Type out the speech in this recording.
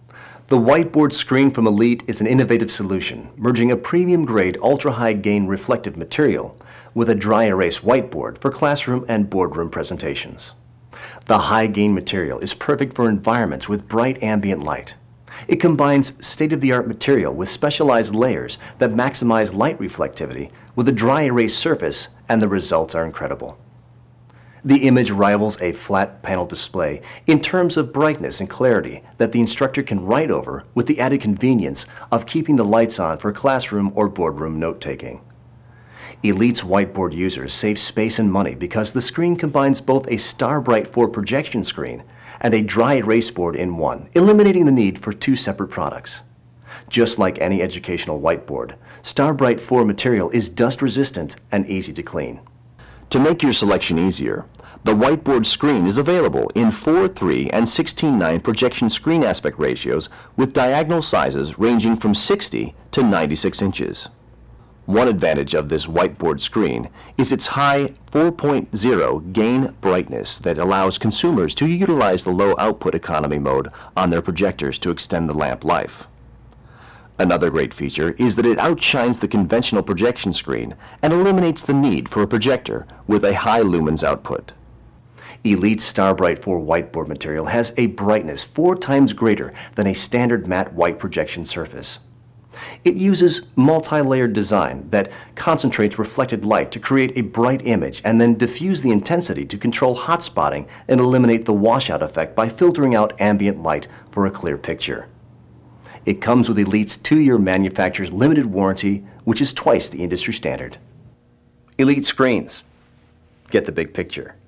The whiteboard screen from Elite is an innovative solution, merging a premium-grade ultra-high gain reflective material with a dry erase whiteboard for classroom and boardroom presentations. The high-gain material is perfect for environments with bright ambient light. It combines state-of-the-art material with specialized layers that maximize light reflectivity with a dry erase surface, and the results are incredible. The image rivals a flat panel display in terms of brightness and clarity that the instructor can write over, with the added convenience of keeping the lights on for classroom or boardroom note-taking. Elite's whiteboard users save space and money because the screen combines both a Starbright 4 projection screen and a dry erase board in one, eliminating the need for two separate products. Just like any educational whiteboard, Starbright 4 material is dust-resistant and easy to clean. To make your selection easier, the whiteboard screen is available in 4:3 and 16:9 projection screen aspect ratios with diagonal sizes ranging from 60 to 96 inches. One advantage of this whiteboard screen is its high 4.0 gain brightness that allows consumers to utilize the low output economy mode on their projectors to extend the lamp life. Another great feature is that it outshines the conventional projection screen and eliminates the need for a projector with a high lumens output. Elite's Starbright 4 whiteboard material has a brightness 4 times greater than a standard matte white projection surface. It uses multi-layered design that concentrates reflected light to create a bright image and then diffuse the intensity to control hot spotting and eliminate the washout effect by filtering out ambient light for a clear picture. It comes with Elite's 2-year manufacturer's limited warranty, which is twice the industry standard. Elite screens. Get the big picture.